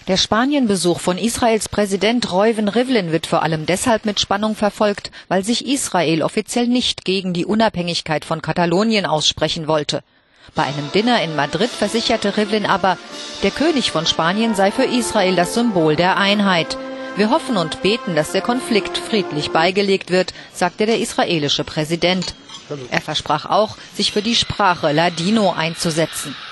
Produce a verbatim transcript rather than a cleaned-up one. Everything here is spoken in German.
Der Spanienbesuch von Israels Präsident Reuven Rivlin wird vor allem deshalb mit Spannung verfolgt, weil sich Israel offiziell nicht gegen die Unabhängigkeit von Katalonien aussprechen wollte. Bei einem Dinner in Madrid versicherte Rivlin aber, der König von Spanien sei für Israel das Symbol der Einheit. Wir hoffen und beten, dass der Konflikt friedlich beigelegt wird, sagte der israelische Präsident. Er versprach auch, sich für die Sprache Ladino einzusetzen.